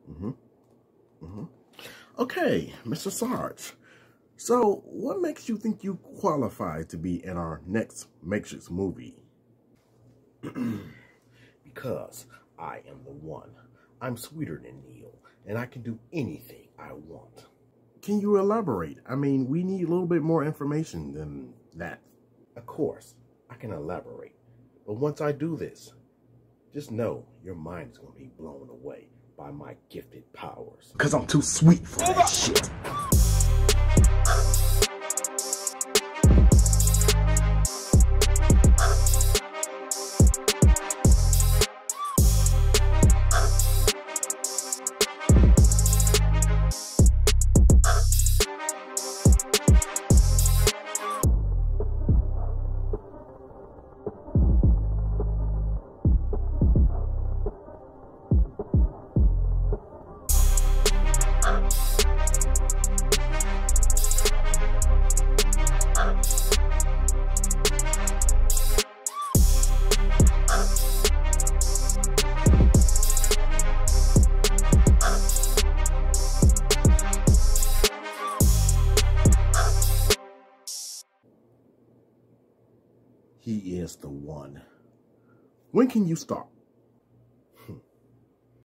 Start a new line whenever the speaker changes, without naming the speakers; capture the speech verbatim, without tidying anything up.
Mm-hmm. Mm-hmm. Okay, Mister Sarge. So, what makes you think you qualify to be in our next Matrix movie?
Because I am the one. I'm sweeter than Neil, and I can do anything I want.
Can you elaborate? I mean, we need a little bit more information than that.
Of course, I can elaborate. But once I do this, just know your mind is going to be blown away by my gifted powers.
Because I'm too sweet for that shit. He is the one. When can you start?